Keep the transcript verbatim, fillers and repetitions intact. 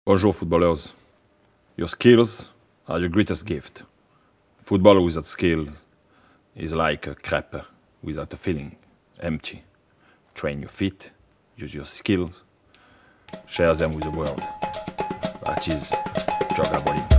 Bonjour, footballers. Your skills are your greatest gift. Football without skills is like a crepe without a feeling, empty. Train your feet, use your skills, share them with the world. That is Joga Bonito.